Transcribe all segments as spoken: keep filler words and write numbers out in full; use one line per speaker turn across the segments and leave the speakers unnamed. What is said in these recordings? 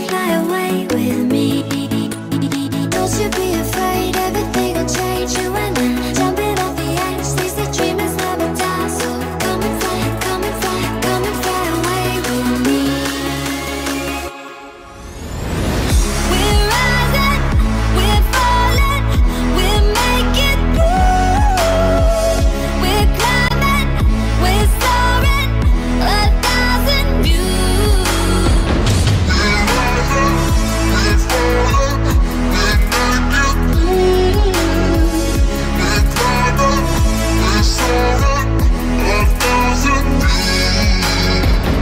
fly away with me. Don't you be afraid, everything will change. You and I jumping off the edge. They say dreamers never die, so come and fly, come and fly, come and fly away with me. We're rising, we're falling, we're making through. We're climbing, we're soaring, a thousand views. We're rising, we're falling, we're making through. We're climbing, we're soaring, a thousand views.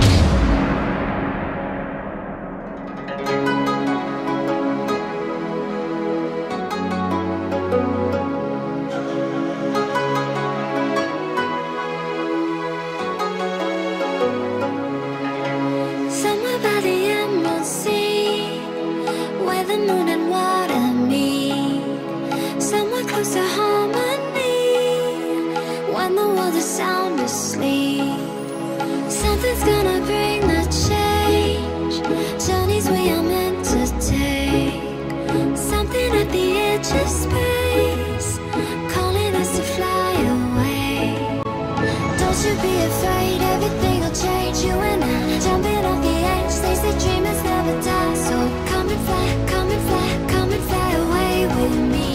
Somewhere by the emerald sea, where the moon and water meet. Somewhere close to harmony, when the world is sound asleep. Something's gonna bring the change, journeys we are meant to take. Something at the edge of space, calling us to fly away. Don't you be afraid, everything will change. You and I jumping off the edge. They say dreamers never die, so come and fly, come and fly, come and fly away with me.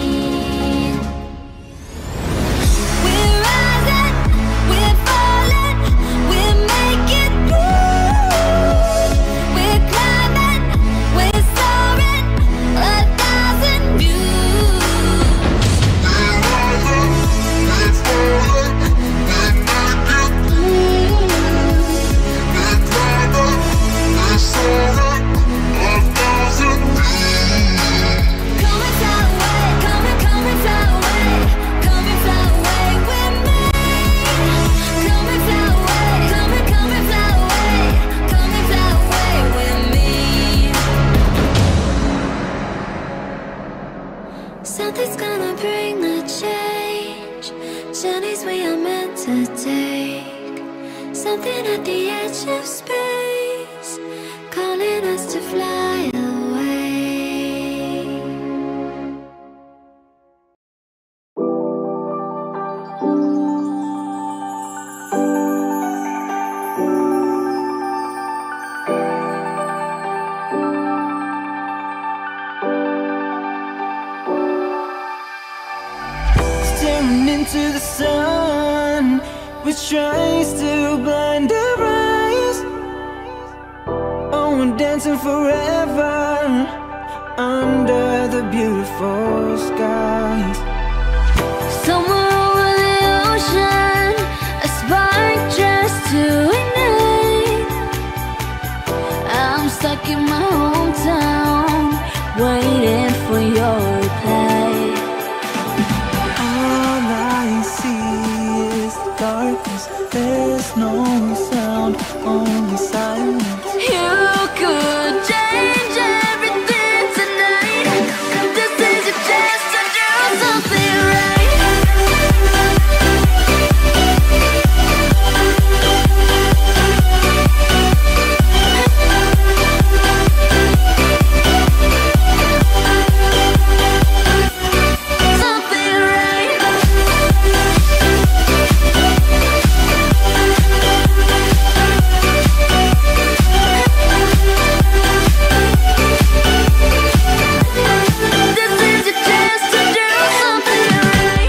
We're rising, we're falling, we're making through. We're climbing, we're soaring, a thousand views. We're rising, we're falling, we're making through. We're climbing, we're soaring, a thousand views. Come and fly away, come and come and fly away, come and fly away with me. Come and fly away, come and come and fly away, come and fly away with me. Something's gonna bring the change, journeys we are meant to take. Something at the edge of space, calling us to fly away.
Staring into the sun, which tries to blind our eyes. Oh, we're dancing forever under the beautiful skies.
Somewhere over the ocean, a spark just to ignite. I'm stuck in my hometown, waiting for your reply.
All I see is darkness, there's no sound, only silence.
You could change everything tonight. This is your chance to do something right. Something right. This is your chance to do something right.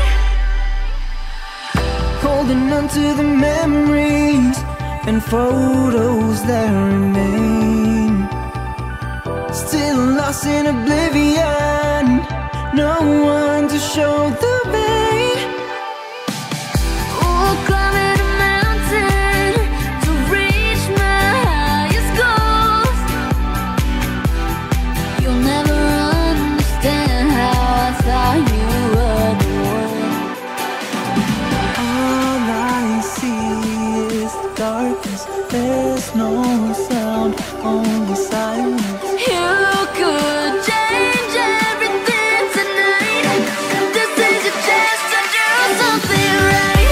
Holding on to the memories and photos that remain. Still lost in oblivion, no one to show the way.
Oh, climbing a mountain to reach my highest goals. You'll never understand how I thought you would.
All I see is darkness, there's no sound, only silence.
You could change everything tonight. This is your chance to do something right.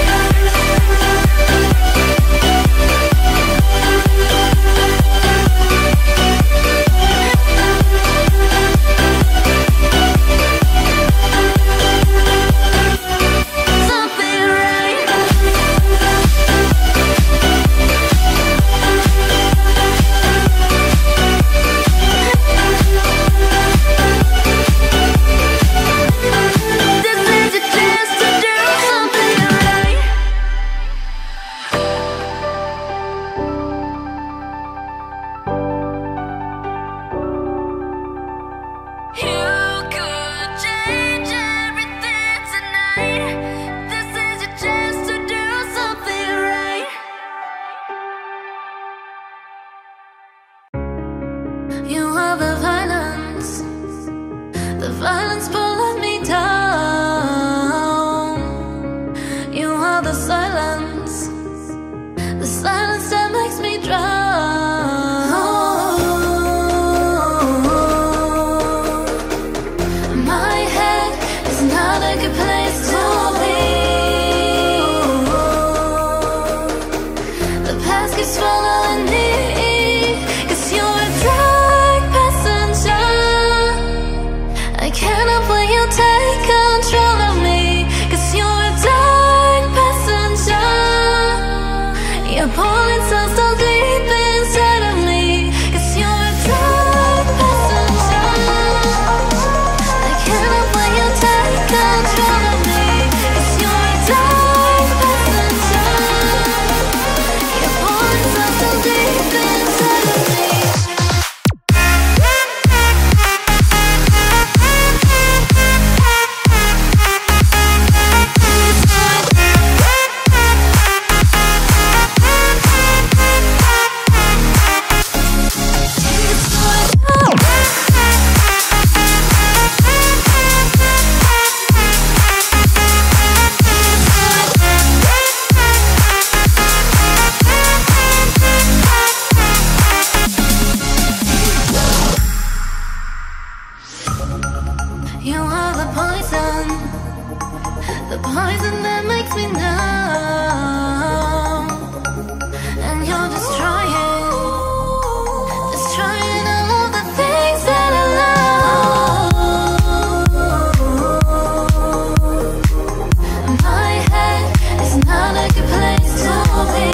violence pulling me down. You are the silence, the silence that makes me drown. My head is not a good place to be. The past keeps following me, 'cause you're a dark passenger. I cannot let you take control of me, 'cause you're a dark passenger. You're pulling so, so deep inside of me, 'cause you're a dark passenger. I cannot let you take control of me, 'cause you're a dark passenger. You're pulling so, so deep inside of me. You are the poison, the poison that makes me numb. And you're destroying, destroying all of the things that I love. My head is not a good place to be.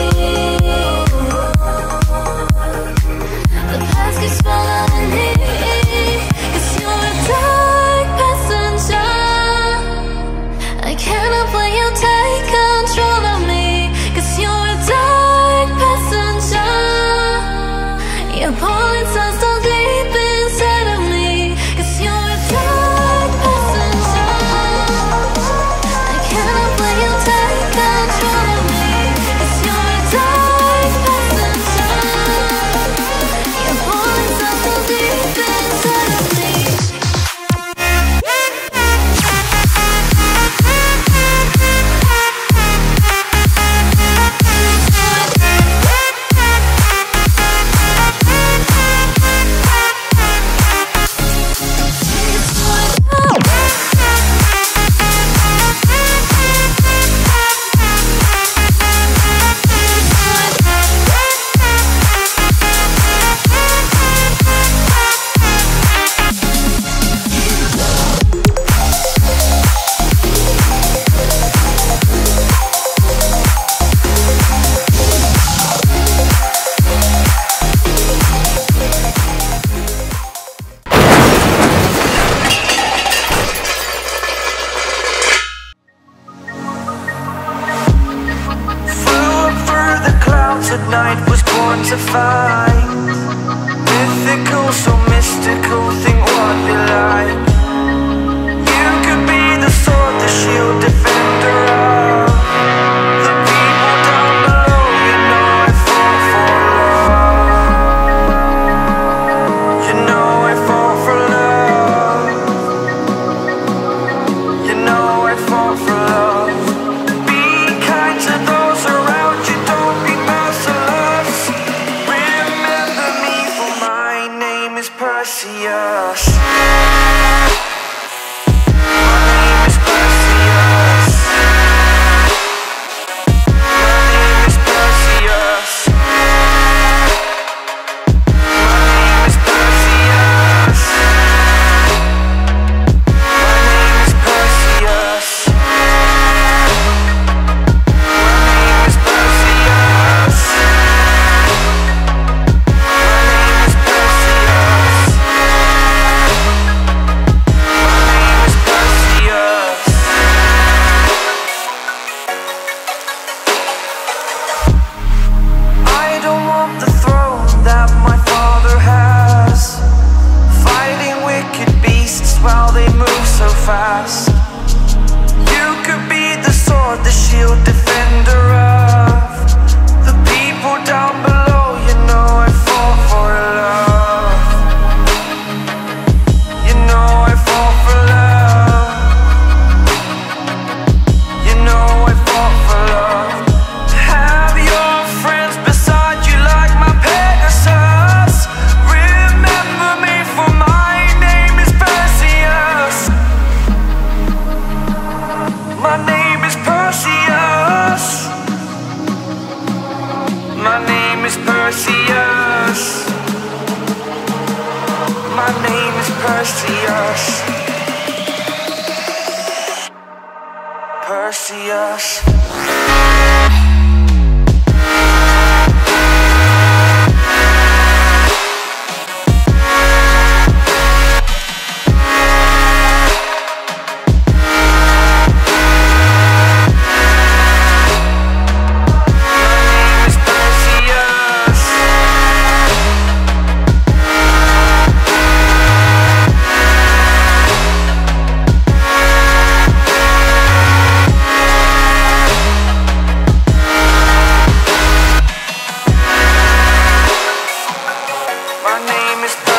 The past keeps following me, 'cause you're a dark passenger. I cannot let you take control of me, 'cause you're a dark passenger. You're pulling so, so deep inside of me, 'cause you're a dark passenger. I cannot let you take control of me, 'cause you're a dark passenger. You're pulling so, so deep inside of me.
At night was born to find mythical, so mystical, think what you like. You could be the sword, the shield, defender of the people down below. You know I fall for love. You know I fall for love. You know I fall for love. Be kind to those around you, don't be merciless. Remember me, for my name is Perseus. My name is Perseus. My name is Perseus. My name is Perseus. My name is Perseus. My name is Perseus. is Perseus. Perseus. My name is